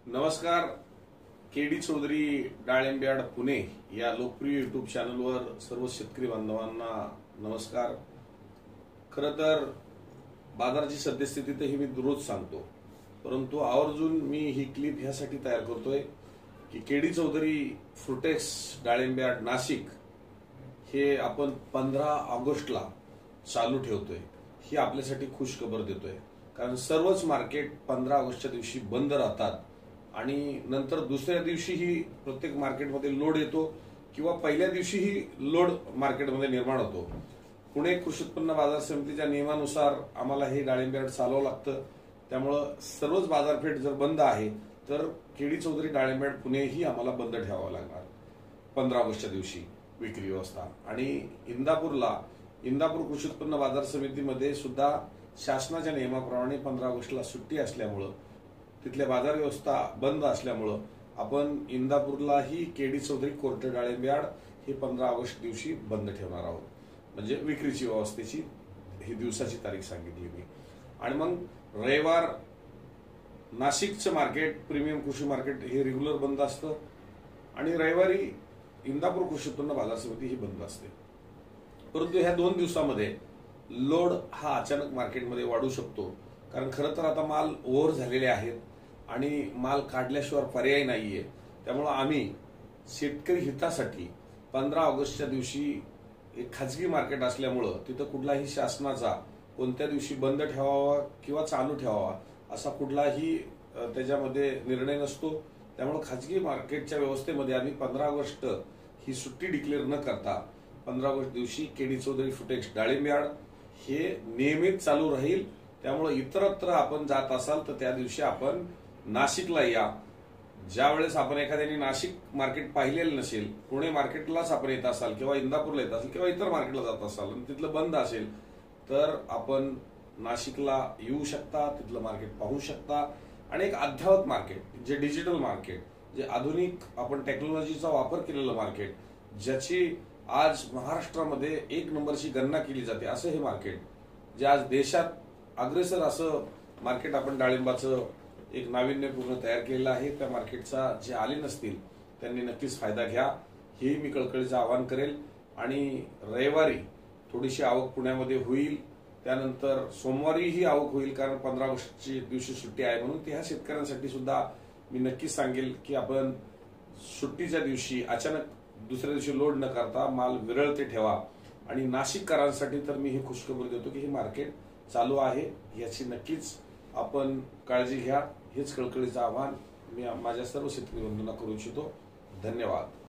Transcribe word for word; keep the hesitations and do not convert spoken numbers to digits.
नमस्कार. केडी चौधरी डाळिंब्याड पुणे या लोकप्रिय युट्यूब चॅनलवर सर्व शेतकरी बांधवांना नमस्कार. खरं तर बाजाराची सद्यस्थिती ही मी रोज सांगतो, परंतु आवर्जून मी ही क्लिप ह्यासाठी तयार करतोय की केडी चौधरी फ्रुटेक्स डाळिंब्याड नाशिक हे आपण पंधरा ऑगस्टला चालू ठेवतोय. ही आपल्यासाठी खुश खबर देतोय, कारण सर्वच मार्केट पंधरा ऑगस्टच्या दिवशी बंद राहतात आणि नंतर दुसऱ्या दिवशीही प्रत्येक मार्केटमध्ये लोड येतो किंवा पहिल्या दिवशीही लोड मार्केटमध्ये निर्माण होतो. पुणे कृषी उत्पन्न बाजार समितीच्या नियमानुसार आम्हाला हे डाळिंब्याड चालवावं लागतं. त्यामुळं सर्वच बाजारपेठ जर बंद आहे तर केडी चौधरी डाळिंब्याड पुणे ही आम्हाला बंद ठेवावं लागणार पंधरा ऑगस्टच्या दिवशी विक्री व्यवस्था. आणि इंदापूरला इंदापूर कृषी उत्पन्न बाजार समितीमध्ये सुद्धा शासनाच्या नियमाप्रमाणे पंधरा ऑगस्टला सुट्टी असल्यामुळं तिथल्या बाजार व्यवस्था बंद असल्यामुळं आपण इंदापूरलाही केडी चौधरी कोर्ट डाळिंब्याड हे पंधरा ऑगस्ट दिवशी बंद ठेवणार आहोत. म्हणजे विक्रीची व्यवस्थेची ही दिवसाची तारीख सांगितली मी. आणि मग रविवार नाशिकचं मार्केट प्रीमियम कृषी मार्केट हे रेग्युलर बंद असतं आणि रविवारी इंदापूर कृषी उत्पन्न बाजार समिती ही बंद असते. परंतु ह्या दोन दिवसामध्ये लोड हा अचानक मार्केटमध्ये वाढू शकतो, कारण खरं तर आता माल ओव्हर झालेले आहेत आणि माल काढल्याशिवाय पर्याय नाहीये. त्यामुळं आम्ही शेतकरी हितासाठी पंधरा ऑगस्टच्या दिवशी एक खाजगी मार्केट असल्यामुळं तिथं कुठलाही शासनाचा कोणत्या दिवशी बंद ठेवावा किंवा चालू ठेवावा असा कुठलाही त्याच्यामध्ये निर्णय नसतो. त्यामुळे खाजगी मार्केटच्या व्यवस्थेमध्ये आम्ही पंधरा ऑगस्ट ही सुट्टी डिक्लेअर न करता पंधरा ऑगस्ट दिवशी केडी चौधरी फ्रुटेक्स डाळिंब्याड हे नियमित चालू राहील. त्यामुळे इतरत्र आपण जात असाल तर त्या दिवशी आपण नाशिकला या. ज्या वेळेस आपण एखाद्याने नाशिक मार्केट पाहिलेलं नसेल, पुणे मार्केटलाच आपण येत असाल किंवा इंदापूरला येत असाल किंवा इतर मार्केटला जात असाल आणि तिथलं बंद असेल तर आपण नाशिकला येऊ शकता, तिथलं मार्केट पाहू शकता. आणि एक अद्ययावत मार्केट जे डिजिटल मार्केट, जे आधुनिक आपण टेक्नॉलॉजीचा वापर केलेलं मार्केट, ज्याची आज महाराष्ट्रामध्ये एक नंबरची गणना केली जाते असं हे मार्केट, जे आज देशात अग्रेसर असं मार्केट आपण डाळिंबाचं एक नाविन्यपूर्ण तयार केलेलं आहे. त्या मार्केटचा जे आले नसतील त्यांनी नक्कीच फायदा घ्या, हे मी कळकळीचं आवाहन करेल. आणि रविवारी थोडीशी आवक पुण्यामध्ये होईल, त्यानंतर सोमवारीही आवक होईल, कारण पंधरा ऑगस्टची दिवशी सुट्टी आहे म्हणून. त्या शेतकऱ्यांसाठी सुद्धा मी नक्कीच सांगेल की आपण सुट्टीच्या दिवशी अचानक दुसऱ्या दिवशी लोड न करता माल विरळते ठेवा. आणि नाशिककरांसाठी तर मी ही खुशखबर देतो की हे मार्केट चालू आहे, याची नक्कीच आपण काळजी घ्या. हेच कळकळीचं आवाहन मी माझ्या सर्व शेतकरी बंधूंना करू इच्छितो. धन्यवाद.